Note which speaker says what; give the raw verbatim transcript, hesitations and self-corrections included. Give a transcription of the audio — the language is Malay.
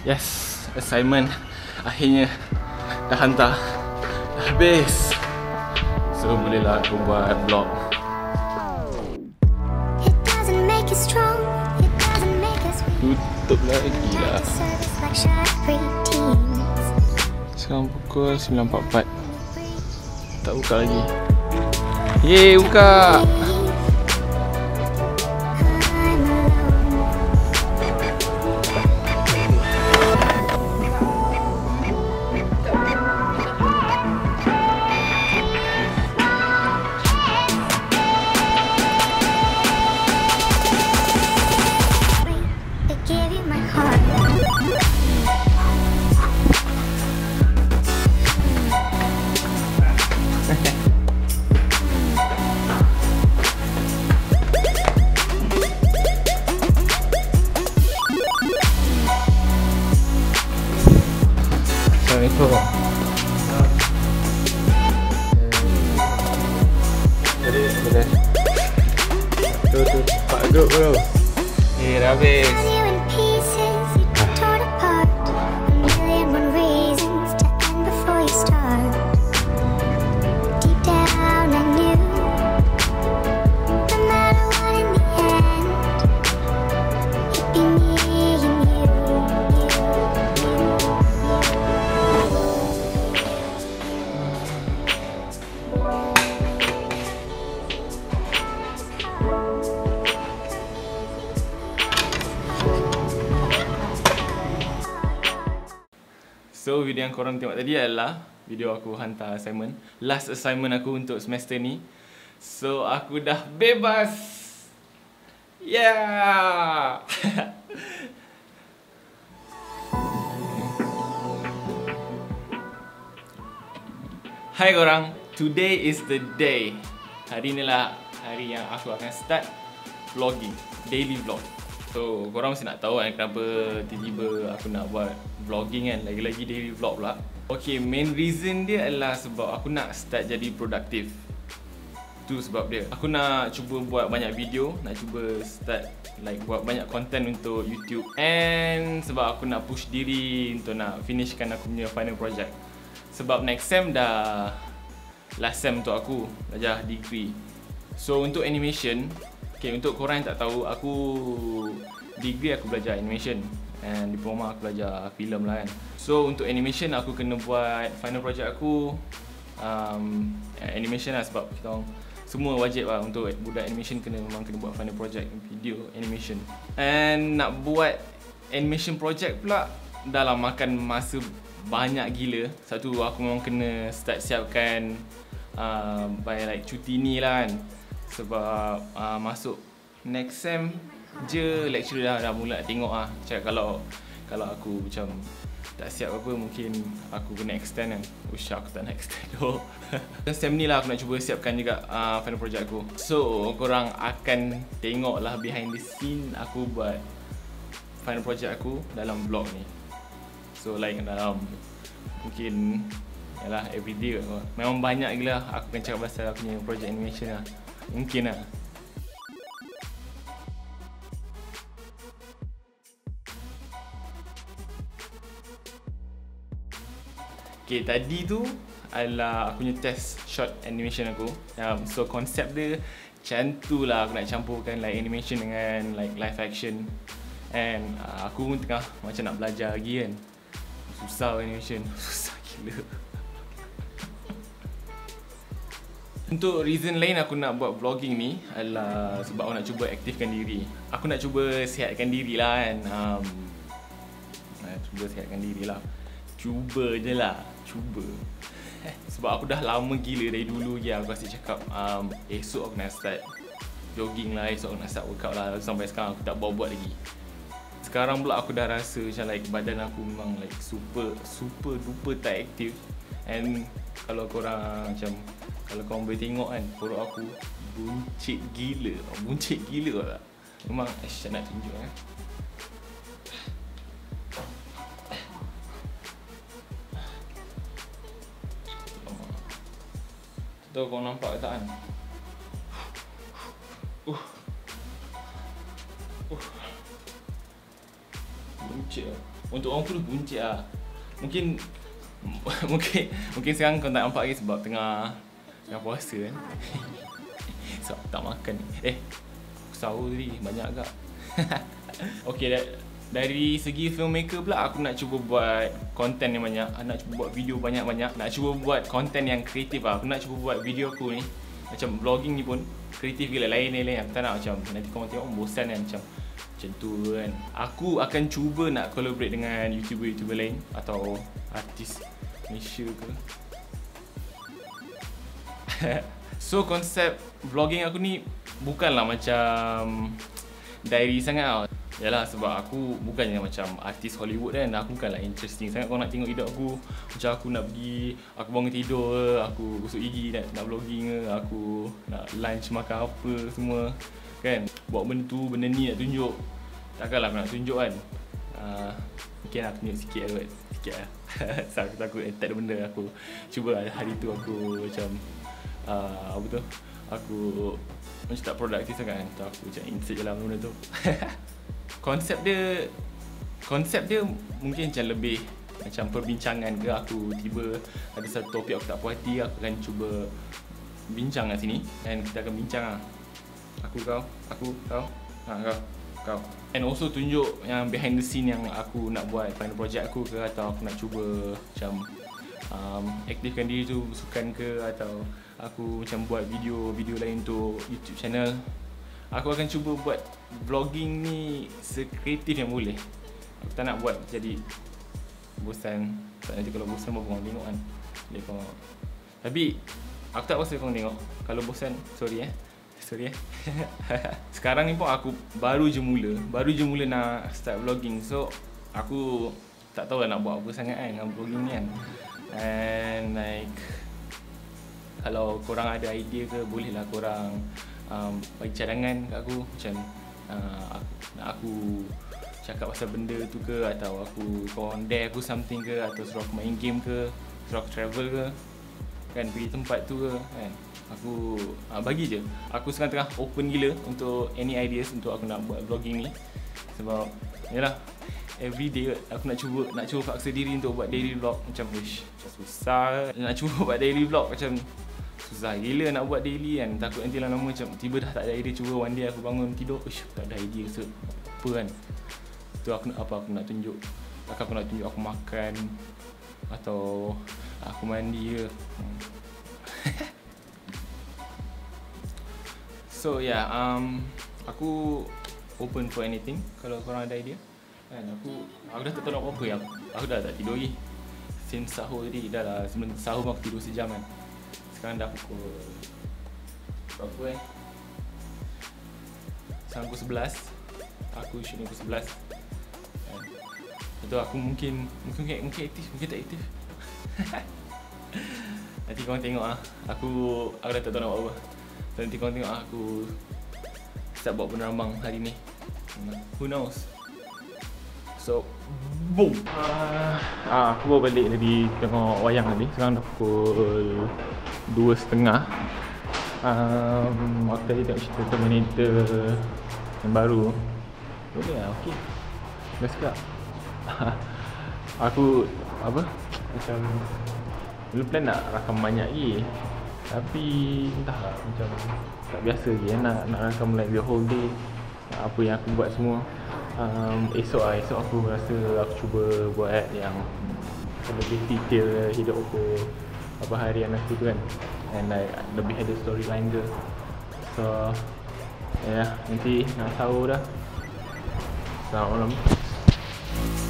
Speaker 1: Yes, assignment akhirnya dah hantar. Dah habis. So bolehlah aku buat vlog. Tutup lagi lah. Sekarang pukul sembilan empat puluh empat. Tak buka lagi. Yeay, buka. Assalamualaikum. Jadi, boleh. Tu tu, Pak grup bro. Eh, dah habis. So video yang korang tengok tadi adalah video aku hantar assignment, last assignment aku untuk semester ni. So aku dah bebas. Yeah. Hai korang, today is the day. Hari ni lah hari yang aku akan start vlogging, daily vlog. So korang mesti nak tahu kan kenapa tiba-tiba aku nak buat vlogging kan, lagi-lagi daily vlog pula. Okay, main reason dia adalah sebab aku nak start jadi produktif. Tu sebab dia. Aku nak cuba buat banyak video, nak cuba start like buat banyak content untuk YouTube. And sebab aku nak push diri untuk nak finishkan aku punya final project. Sebab next sem dah last sem untuk aku belajar degree. So untuk animation, okay, untuk korang yang tak tahu, aku degree aku belajar animation and diploma aku belajar filem lah kan. So untuk animation aku kena buat final project aku um, animation lah, sebab kita orang semua wajib lah untuk budak animation kena memang kena buat final project video animation. And nak buat animation project pula dalam makan masa banyak gila. Satu, aku memang kena start siapkan uh, by like cuti ni lah kan. Sebab uh, masuk next sem je lecturer dah, dah mula tengok lah. Cakap kalau kalau aku macam tak siap apa, mungkin aku kena extend kan. Ush, aku tak nak extend tu. Sem ni lah aku nak cuba siapkan juga uh, final project aku. So korang akan tengok lah behind the scene aku buat final project aku dalam vlog ni. So like dalam mungkin yalah everyday kot. Memang banyak gila aku akan cakap pasal aku punya project animation lah. Mungkin lah. Okay, tadi tu adalah aku punya test short animation aku. um, So konsep dia macam tu lah, aku nak campurkan like animation dengan like live action. And uh, aku pun tengah macam nak belajar lagi kan. Susah animation, susah gila. Untuk reason lain aku nak buat vlogging ni adalah sebab aku nak cuba aktifkan diri. Aku nak cuba sihatkan diri lah kan. um, Nak cuba sihatkan diri lah. Cuba je lah, cuba. Sebab aku dah lama gila dari dulu je aku kasi cakap um, esok aku nak start jogging lah, esok aku nak start workout lah. Sampai sekarang aku tak buat-buat lagi. Sekarang pula aku dah rasa macam like badan aku memang like super super duper tak aktif. And kalau korang macam kalau korang boleh tengok kan, perut aku buncit gila. Buncit gila tak? Memang ish, nak tunjuk kan. Tahu kau nampak tak kan? Uh. Uh. buncit. Untuk orang Perth buncit lah. Mungkin mungkin mungkin sekarang kau tak nampak lagi sebab tengah tengah puasa kan. Sebab tak makan. Eh, sahur tadi banyak agak. Okay, da dari segi filmmaker pula aku nak cuba buat konten yang banyak. Aku nak cuba buat video banyak-banyak. Nak cuba buat konten yang kreatif lah. Aku nak cuba buat video aku ni macam vlogging ni pun kreatif gila, lain-lain. Aku tak nak macam nanti korang tengok bosan kan, macam macam tu kan. Aku akan cuba nak collaborate dengan YouTuber-YouTuber lain atau artis Malaysia ke. So konsep vlogging aku ni bukanlah macam diary sangat tau. Yalah, sebab aku bukannya macam artis Hollywood kan. Aku bukanlah interesting sangat kau nak tengok hidup aku. Macam aku nak pergi, aku bangun tidur ke, aku gosok gigi nak, nak vlogging ke, aku nak lunch makan apa semua kan. Buat benda tu, benda ni nak tunjuk. Takkanlah aku nak tunjuk kan. uh, Mungkin aku tunjuk sikit lah kot. Sikit lah. So aku takut tak ada benda. Aku cuba hari tu aku macam uh, apa tu, aku macam tak produktif sangat kan. So aku macam insert je lah benda tu. Konsep dia Konsep dia mungkin macam lebih macam perbincangan ke. Aku tiba ada satu topik aku tak puas hati, aku akan cuba bincang kat sini dan kita akan bincang lah. Aku kau, aku kau, ha, kau, kau. And also tunjuk yang behind the scene yang aku nak buat final project aku ke, atau aku nak cuba macam um, aktifkan diri tu sukan ke, atau aku macam buat video-video lain untuk YouTube channel. Aku akan cuba buat vlogging ni sekreatif yang boleh. Aku tak nak buat jadi bosan. Tak nanti kalau bosan baru korang tengok kan. Jadi korang. Tapi aku tak rasa korang tengok. Kalau bosan, sorry eh. Sorry eh. Sekarang ni pun aku baru je mula. Baru je mula nak start vlogging. So aku tak tahu lah nak buat apa sangat kan dengan vlogging ni kan. And like, kalau korang ada idea ke, bolehlah korang Um, bagi cadangan kat aku. Macam uh, aku, nak aku cakap pasal benda tu ke, atau aku korang dare aku something ke, atau suruh aku main game ke, suruh aku travel ke kan, pergi tempat tu ke kan. Aku uh, bagi je. Aku sekarang tengah open gila untuk any ideas untuk aku nak buat vlogging ni. Sebab yalah, everyday aku nak cuba nak cuba paksa diri untuk buat daily vlog. Macam wish susah nak cuba buat daily vlog, macam susah gila nak buat daily kan. Takut nanti lama-lama macam tiba dah tak ada idea. Cuba one day aku bangun tidur, uish, tak ada idea so, apa kan. Tu aku nak apa aku nak tunjuk. Takkan aku nak tunjuk aku makan atau aku mandi ke. hmm. So yeah, um, aku open for anything. Kalau korang ada idea kan. Aku aku dah tak tahu nak buat apa ya. Aku dah tak tidur lagi since sahur tadi. Dah lah, sebelum sahur aku tidur sejam kan. Sekarang dah pukul berapa eh? Sekarang pukul sebelas. Aku shoot pukul sebelas. Betul, aku mungkin Mungkin mungkin aktif, mungkin tak aktif. Nanti korang tengok lah. Aku Aku dah tak tahu nak buat apa. So, nanti korang tengok lah aku start buat penerbang hari ni. Who knows. So boom. uh, ah, Aku baru balik dari tengok wayang tadi. Sekarang dah pukul dua setengah. um, Aku tadi tengok cerita Terminator yang baru. Boleh lah, ok. Best kat. Aku apa, macam dulu plan nak rakam banyak lagi, tapi entahlah, macam tak biasa lagi eh, nak, nak rakam like the whole day. Apa yang aku buat semua. um, Esok lah, esok aku rasa aku cuba buat yang lebih detail hidup aku, apa harian aku tu kan. And like lebih ada storyline ke. So ya, yeah, nanti nak sahur dah. Selamat malam.